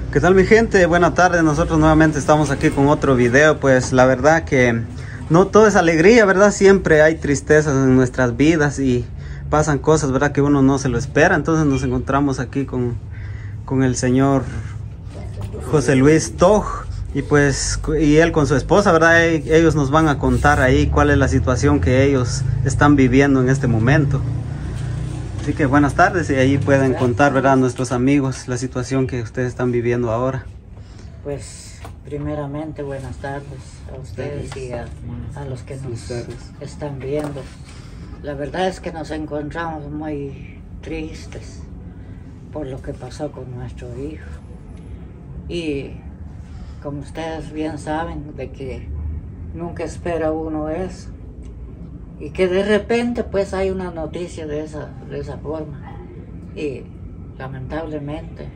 ¿Qué tal mi gente? Buenas tardes, nosotros nuevamente estamos aquí con otro video. Pues la verdad que no todo es alegría, ¿verdad? Siempre hay tristezas en nuestras vidas y pasan cosas, ¿verdad? Que uno no se lo espera. Entonces nos encontramos aquí con el señor José Luis Toj y él con su esposa, ¿verdad? Ellos nos van a contar ahí cuál es la situación que ellos están viviendo en este momento. Así que buenas tardes y ahí pueden contar, ¿verdad?, a nuestros amigos la situación que ustedes están viviendo ahora. Pues primeramente buenas tardes a ustedes y a los que nos están viendo. La verdad es que nos encontramos muy tristes por lo que pasó con nuestro hijo. Y como ustedes bien saben de que nunca espera uno eso. Y que de repente pues hay una noticia de esa forma. Y lamentablemente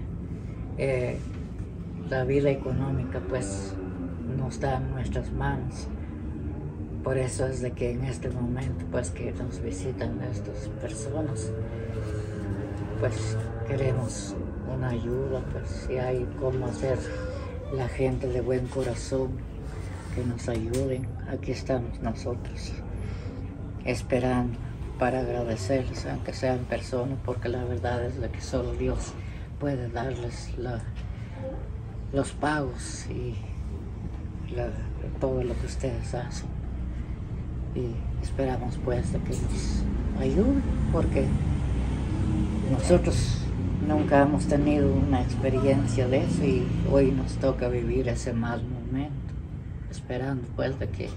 la vida económica pues no está en nuestras manos. Por eso es de que en este momento pues que nos visitan estas personas, pues queremos una ayuda, pues si hay cómo hacer, la gente de buen corazón que nos ayuden. Aquí estamos nosotros esperando para agradecerles, aunque sean personas, porque la verdad es de que solo Dios puede darles los pagos y todo lo que ustedes hacen. Y esperamos pues de que nos ayuden, porque nosotros nunca hemos tenido una experiencia de eso y hoy nos toca vivir ese mal momento, esperando pues de que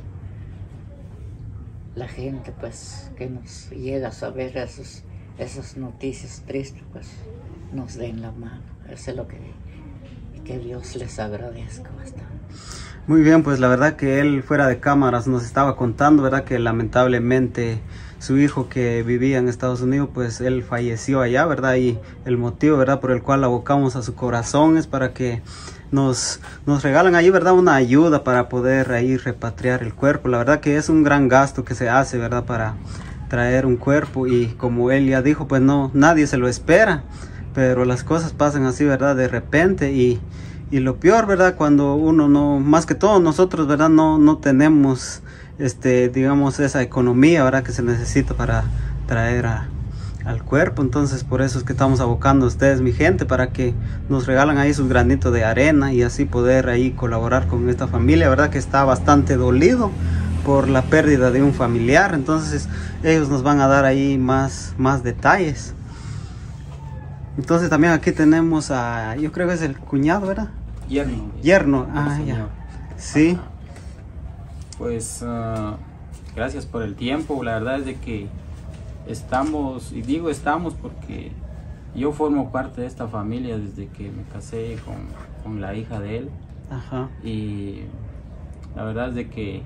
la gente pues que nos llega a saber esas noticias tristes pues nos den la mano. Eso es lo que Dios les agradezca bastante. Muy bien, pues la verdad que él fuera de cámaras nos estaba contando, ¿verdad?, que lamentablemente su hijo que vivía en Estados Unidos, pues él falleció allá, ¿verdad? Y el motivo, ¿verdad?, por el cual abocamos a su corazón es para que nos regalan ahí, ¿verdad?, una ayuda para poder ahí repatriar el cuerpo. La verdad que es un gran gasto que se hace, ¿verdad?, para traer un cuerpo, y como él ya dijo, pues no, nadie se lo espera, pero las cosas pasan así, ¿verdad?, de repente. Y lo peor, ¿verdad?, cuando uno no, más que todo nosotros, ¿verdad?, no tenemos digamos esa economía, ¿verdad?, que se necesita para traer al cuerpo. Entonces por eso es que estamos abocando a ustedes, mi gente, para que nos regalan ahí sus granitos de arena y así poder ahí colaborar con esta familia, ¿verdad?, que está bastante dolido por la pérdida de un familiar. Entonces ellos nos van a dar ahí más detalles. Entonces también aquí tenemos a, yo creo que es el cuñado, ¿verdad? Yerno, ya. Sí. Pues gracias por el tiempo. La verdad es de que estamos, y digo estamos porque yo formo parte de esta familia desde que me casé con la hija de él. Ajá. Y la verdad es de que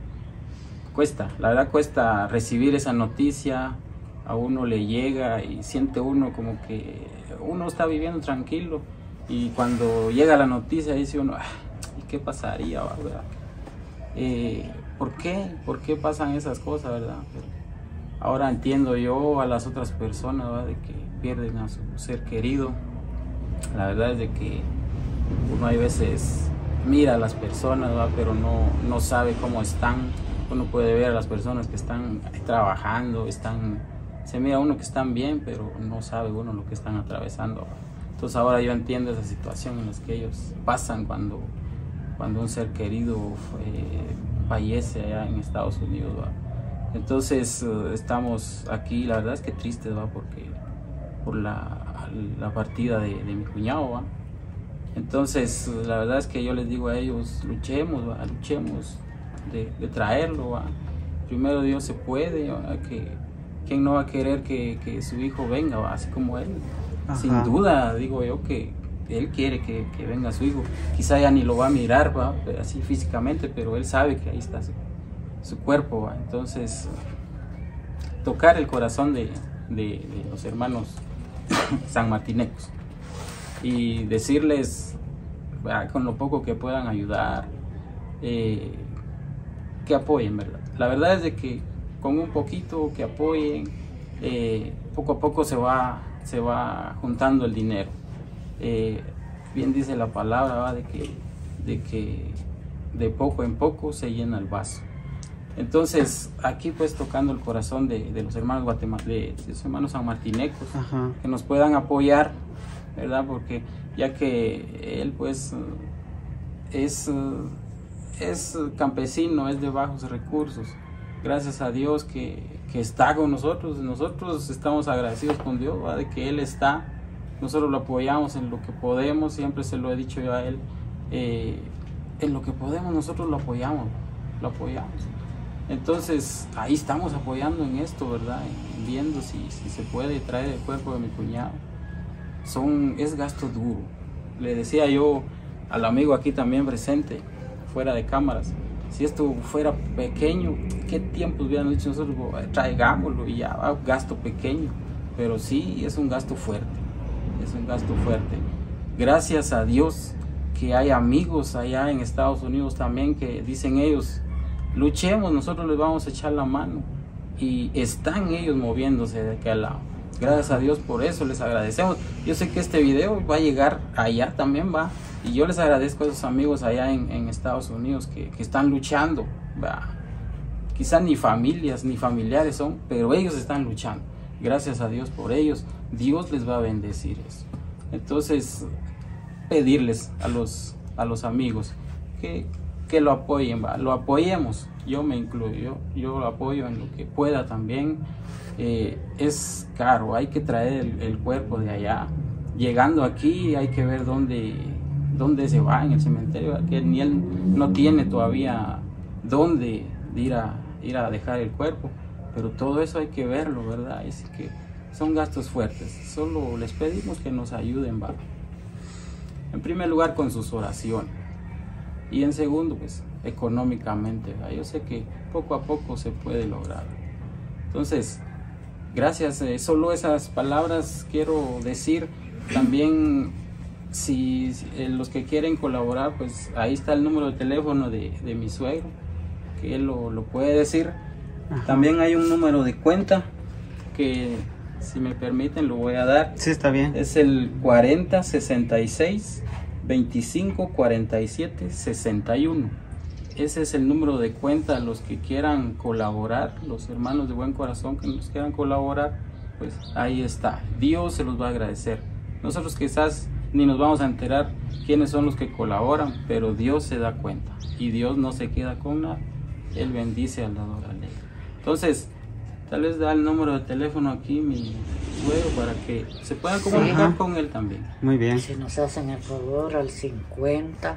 cuesta recibir esa noticia. A uno le llega y siente uno como que uno está viviendo tranquilo, y cuando llega la noticia dice uno, ¿y qué pasaría, verdad? ¿Por qué pasan esas cosas, verdad? Pero ahora entiendo yo a las otras personas, ¿verdad?, de que pierden a su ser querido. La verdad es de que uno hay veces mira a las personas, ¿verdad?, pero no sabe cómo están. Uno puede ver a las personas que están trabajando, se mira uno que están bien, pero no sabe uno lo que están atravesando, ¿verdad? Entonces ahora yo entiendo esa situación en la que ellos pasan cuando un ser querido fallece allá en Estados Unidos, ¿verdad? Entonces estamos aquí, la verdad es que tristes, ¿verdad?, por la partida de mi cuñado, ¿verdad? Entonces la verdad es que yo les digo a ellos, luchemos, ¿verdad?, luchemos de traerlo, ¿verdad? Primero Dios se puede, ¿verdad?, ¿quién no va a querer que su hijo venga, ¿verdad?, así como él? Ajá. Sin duda digo yo que él quiere que venga su hijo. Quizá ya ni lo va a mirar, ¿va?, así físicamente, pero él sabe que ahí está su cuerpo, ¿va? Entonces tocar el corazón de los hermanos sanmartinecos y decirles, ¿va?, con lo poco que puedan ayudar, que apoyen, ¿verdad? La verdad es de que con un poquito que apoyen, poco a poco se va juntando el dinero. bien dice la palabra, ¿va? De que de poco en poco se llena el vaso. Entonces, aquí pues tocando el corazón de los hermanos de los hermanos sanmartinecos, que nos puedan apoyar, ¿verdad? Porque ya que él pues es campesino, es de bajos recursos, gracias a Dios que está con nosotros estamos agradecidos con Dios, ¿verdad? De que él está, nosotros lo apoyamos en lo que podemos, siempre se lo he dicho yo a él, en lo que podemos nosotros lo apoyamos. Entonces ahí estamos apoyando en esto, ¿verdad? Viendo si se puede traer el cuerpo de mi cuñado. Es gasto duro. Le decía yo al amigo aquí también presente, fuera de cámaras, si esto fuera pequeño, ¿qué tiempos hubieran dicho nosotros? Traigámoslo y ya, gasto pequeño. Pero sí, es un gasto fuerte. Gracias a Dios que hay amigos allá en Estados Unidos también que dicen ellos, luchemos, nosotros les vamos a echar la mano, y están ellos moviéndose de aquel lado. Gracias a Dios por eso, les agradecemos. Yo sé que este video va a llegar allá también, va, y yo les agradezco a esos amigos allá en Estados Unidos que están luchando, va. Quizás ni familias ni familiares son, pero ellos están luchando. Gracias a Dios por ellos, Dios les va a bendecir eso. Entonces, pedirles a los amigos que lo apoyen, ¿va? Lo apoyemos, yo me incluyo, yo lo apoyo en lo que pueda también. Es caro, hay que traer el cuerpo de allá. Llegando aquí hay que ver dónde se va en el cementerio, que ni él no tiene todavía dónde ir a dejar el cuerpo, pero todo eso hay que verlo, ¿verdad? Así que son gastos fuertes, solo les pedimos que nos ayuden, ¿va? En primer lugar con sus oraciones, y en segundo pues económicamente, ¿va? Yo sé que poco a poco se puede lograr. Entonces, gracias, solo esas palabras quiero decir. También si los que quieren colaborar, pues ahí está el número de teléfono de mi suegro, que él lo puede decir. También hay un número de cuenta que, si me permiten, lo voy a dar. Sí, está bien. Es el 40 66 25 47 61. Ese es el número de cuenta. Los que quieran colaborar, los hermanos de buen corazón que nos quieran colaborar, pues ahí está. Dios se los va a agradecer. Nosotros quizás ni nos vamos a enterar quiénes son los que colaboran, pero Dios se da cuenta y Dios no se queda con nada. Él bendice al dador alegre. Entonces, tal vez da el número de teléfono aquí mi suegro para que se puedan comunicar con él también. Muy bien. Si nos hacen el favor, al 50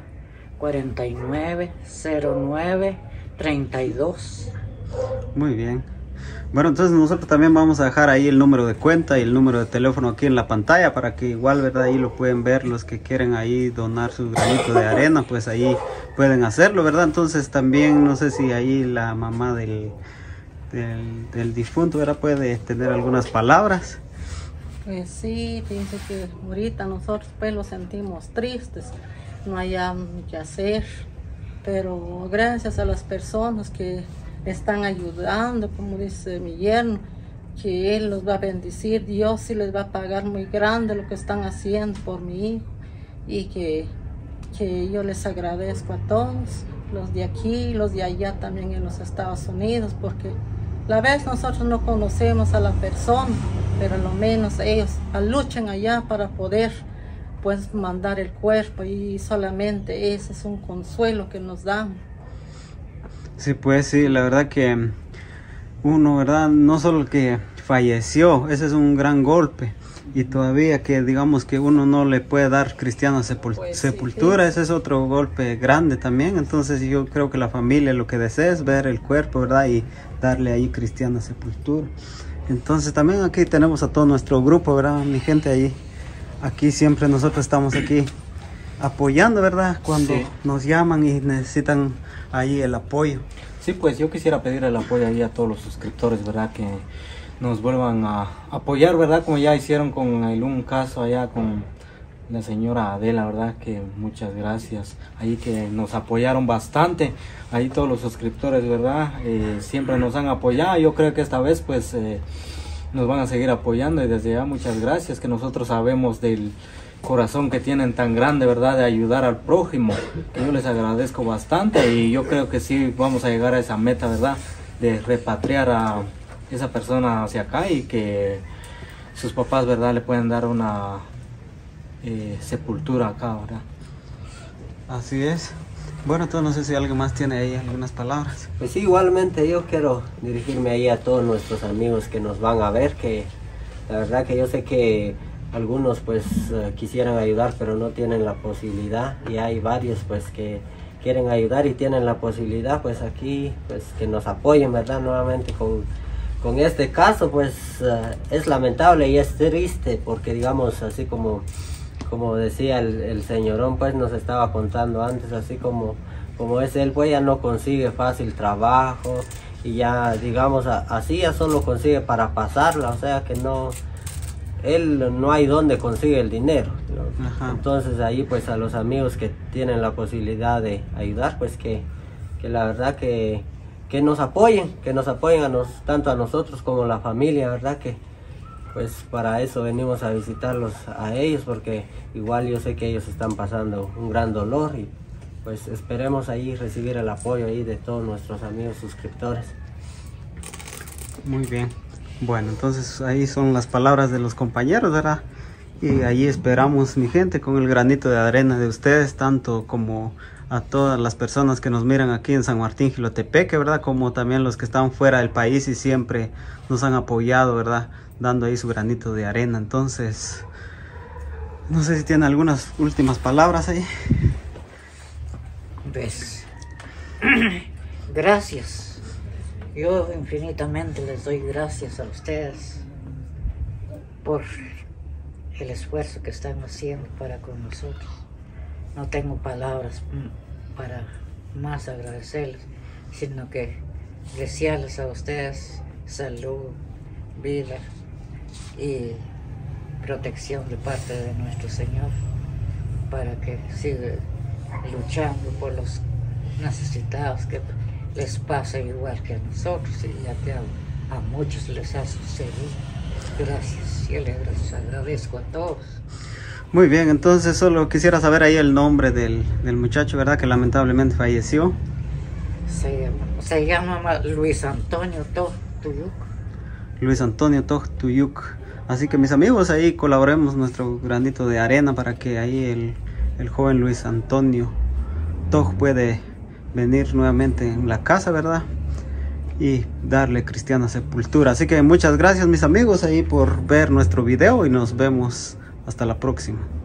49 09 32. Muy bien. Bueno, entonces nosotros también vamos a dejar ahí el número de cuenta y el número de teléfono aquí en la pantalla para que igual, ¿verdad? Ahí lo pueden ver los que quieren ahí donar su granito de arena, pues ahí pueden hacerlo, ¿verdad? Entonces también no sé si ahí la mamá del difunto, ¿verdad? Puede tener algunas palabras. Pues sí, pienso que ahorita nosotros pues lo sentimos tristes, no hay que hacer, pero gracias a las personas que están ayudando, como dice mi yerno, que él los va a bendecir, Dios sí les va a pagar muy grande lo que están haciendo por mi hijo, y que yo les agradezco a todos, los de aquí, los de allá también en los Estados Unidos, porque la vez nosotros no conocemos a la persona, pero lo menos ellos luchan allá para poder pues mandar el cuerpo, y solamente ese es un consuelo que nos dan. Sí, pues sí, la verdad que uno, ¿verdad? No solo que falleció, ese es un gran golpe, y todavía que digamos que uno no le puede dar cristiana sepultura, sí. Ese es otro golpe grande también. Entonces yo creo que la familia lo que desea es ver el cuerpo, ¿verdad? Y darle ahí cristiana sepultura. Entonces también aquí tenemos a todo nuestro grupo, ¿verdad? Mi gente ahí, aquí siempre nosotros estamos aquí apoyando, ¿verdad? Cuando nos llaman y necesitan ahí el apoyo. Sí, pues yo quisiera pedir el apoyo ahí a todos los suscriptores, ¿verdad? Que nos vuelvan a apoyar, ¿verdad? Como ya hicieron con un caso allá con la señora Adela, ¿verdad? Que muchas gracias. Ahí que nos apoyaron bastante. Ahí todos los suscriptores, ¿verdad? Siempre nos han apoyado. Yo creo que esta vez pues nos van a seguir apoyando, y desde ya muchas gracias, que nosotros sabemos del corazón que tienen tan grande, ¿verdad? De ayudar al prójimo, que yo les agradezco bastante y yo creo que sí vamos a llegar a esa meta, ¿verdad? De repatriar a esa persona hacia acá y que sus papás, ¿verdad? Le pueden dar una sepultura acá, ¿verdad? Así es. Bueno, entonces no sé si alguien más tiene ahí algunas palabras. Pues sí, igualmente yo quiero dirigirme ahí a todos nuestros amigos que nos van a ver, que la verdad que yo sé que algunos pues quisieran ayudar pero no tienen la posibilidad, y hay varios pues que quieren ayudar y tienen la posibilidad, pues aquí pues que nos apoyen, ¿verdad? Nuevamente con este caso pues es lamentable y es triste porque digamos así como decía el señorón pues nos estaba contando antes, así como es él pues ya no consigue fácil trabajo y ya digamos así ya solo consigue para pasarla, o sea que él no hay donde consigue el dinero, ¿no? Entonces ahí pues a los amigos que tienen la posibilidad de ayudar pues que la verdad que nos apoyen tanto a nosotros como a la familia, verdad que pues para eso venimos a visitarlos a ellos, porque igual yo sé que ellos están pasando un gran dolor y pues esperemos ahí recibir el apoyo ahí de todos nuestros amigos suscriptores. Muy bien. Bueno, entonces ahí son las palabras de los compañeros, ¿verdad? Y ahí esperamos, mi gente, con el granito de arena de ustedes, tanto como a todas las personas que nos miran aquí en San Martín Jilotepeque, ¿verdad? Como también los que están fuera del país y siempre nos han apoyado, ¿verdad? Dando ahí su granito de arena. Entonces, no sé si tienen algunas últimas palabras ahí. Pues, gracias. Yo infinitamente les doy gracias a ustedes por el esfuerzo que están haciendo para con nosotros. No tengo palabras para más agradecerles, sino que desearles a ustedes salud, vida y protección de parte de nuestro Señor, para que siga luchando por los necesitados, que les pasa igual que a nosotros y ya que a muchos les ha sucedido. Gracias, yo les agradezco a todos. Muy bien, entonces solo quisiera saber ahí el nombre del muchacho, ¿verdad? Que lamentablemente falleció. Se llama Luis Antonio Toj Tuyuk. Luis Antonio Toj Tuyuk. Así que mis amigos, ahí colaboremos nuestro granito de arena para que ahí el joven Luis Antonio Toj puede venir nuevamente en la casa, ¿verdad? Y darle cristiana sepultura. Así que muchas gracias mis amigos ahí por ver nuestro video y nos vemos hasta la próxima.